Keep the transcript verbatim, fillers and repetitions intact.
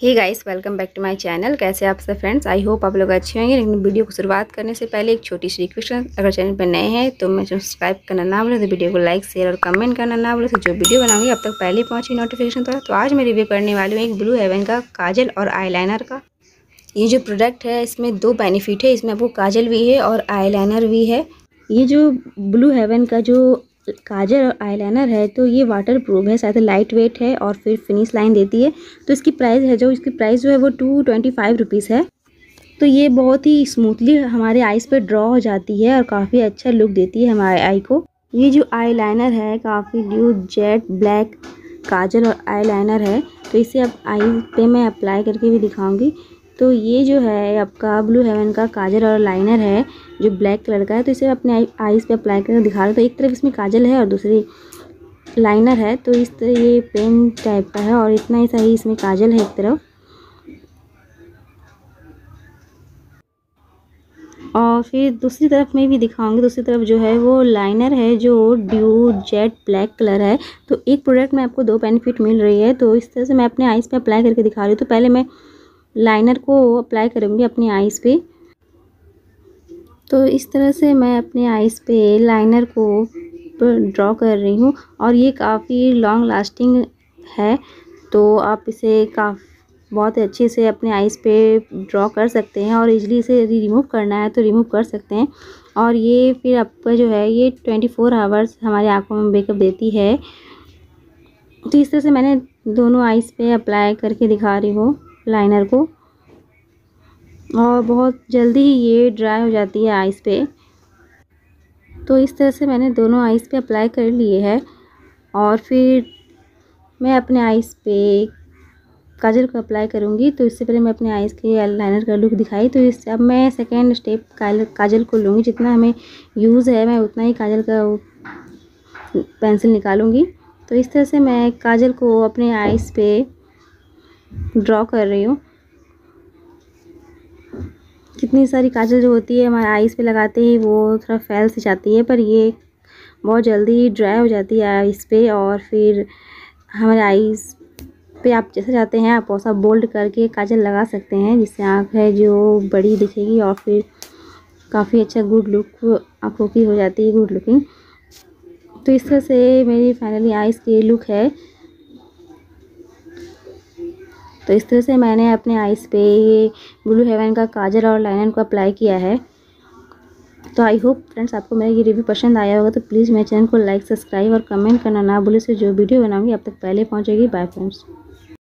Hey guys, welcome back to my channel. कैसे आप सब फ्रेंड्स? आई होप आप लोग अच्छे होंगे। लेकिन वीडियो को शुरुआत करने से पहले एक छोटी सी रिक्वेस्ट, अगर चैनल पर नए हैं तो मैं सब्सक्राइब करना ना भूलें, तो वीडियो को लाइक शेयर और कमेंट करना ना भूलें। तो जो वीडियो बनाऊंगी अब तक पहले पहुंची नोटिफिकेशन तो, तो आज मैं रिव्यू करने वाली हूँ एक ब्लू हेवन का काजल और आईलाइनर का। ये जो प्रोडक्ट है इसमें दो बेनिफिट है, इसमें आपको काजल भी है और आईलाइनर भी है। ये जो ब्लू हेवन का जो काजल और आईलाइनर है तो ये वाटर प्रूफ है, साथ ही लाइट वेट है और फिर फिनिश लाइन देती है। तो इसकी प्राइस है जो इसकी प्राइस जो है वो टू ट्वेंटी फाइव रुपीज़ है। तो ये बहुत ही स्मूथली हमारे आईज़ पे ड्रॉ हो जाती है और काफ़ी अच्छा लुक देती है हमारे आई को। ये जो आईलाइनर है काफ़ी ड्यू जेट ब्लैक काजल और आईलाइनर है, तो इसे अब आई पे मैं अप्लाई करके भी दिखाऊंगी। तो ये जो है आपका ब्लू हेवन का काजल और लाइनर है जो ब्लैक कलर का है, तो इसे अपने आई आईज़ पे अप्लाई करके दिखा रही हूँ। तो एक तरफ इसमें काजल है और दूसरी लाइनर है, तो इस तरह ये पेन टाइप का है और इतना ही सही इसमें काजल है एक तरफ। और फिर दूसरी तरफ में भी दिखाऊंगी। दूसरी तरफ जो है वो लाइनर है जो ड्यू जेट ब्लैक कलर है। तो एक प्रोडक्ट में आपको दो बेनिफिट मिल रही है, तो इस तरह से मैं अपने आईज़ पे अप्लाई करके दिखा रही हूँ। तो पहले मैं लाइनर को अप्लाई करूँगी अपनी आईज़ पे। तो इस तरह से मैं अपने आईज़ पे लाइनर को ड्रॉ कर रही हूँ और ये काफ़ी लॉन्ग लास्टिंग है, तो आप इसे काफ़ी बहुत अच्छे से अपने आईज़ पे ड्रॉ कर सकते हैं और इजीली इसे रिमूव करना है तो रिमूव कर सकते हैं। और ये फिर आपका जो है ये ट्वेंटी फोर आवर्स हमारी आँखों में मेकअप देती है। तो इस तरह से मैंने दोनों आईज़ पे अप्लाई करके दिखा रही हूँ लाइनर को, और बहुत जल्दी ही ये ड्राई हो जाती है आईज़ पे। तो इस तरह से मैंने दोनों आईज़ पे अप्लाई कर लिए है और फिर मैं अपने आईज़ पे काजल को अप्लाई करूँगी। तो इससे पहले मैं अपने आईज़ के लाइनर का लुक दिखाई, तो इस अब मैं सेकेंड स्टेप काजल को लूँगी। जितना हमें यूज़ है मैं उतना ही काजल का पेंसिल निकालूँगी। तो इस तरह से मैं काजल को अपने आईज़ पे ड्रॉ कर रही हूँ। कितनी सारी काजल जो होती है हमारे आईज़ पे लगाते ही वो थोड़ा फैल सी जाती है, पर ये बहुत जल्दी ड्राई हो जाती है आईज़ पे। और फिर हमारे आईज़ पे आप जैसे चाहते हैं आप वैसा बोल्ड करके काजल लगा सकते हैं, जिससे आँख है जो बड़ी दिखेगी और फिर काफ़ी अच्छा गुड लुक आँखों की हो जाती है, गुड लुकिंग। तो इस तरह से मेरी फाइनली आईज़ की लुक है। तो इस तरह से मैंने अपने आईज़ पे ये ब्लू हेवन का काजल और लाइनर को अप्लाई किया है। तो आई होप फ्रेंड्स आपको मेरा ये रिव्यू पसंद आया होगा। तो प्लीज़ मेरे चैनल को लाइक सब्सक्राइब और कमेंट करना ना भूलें, से जो वीडियो बनाऊंगी अब तक पहले पहुंचेगी। Bye friends.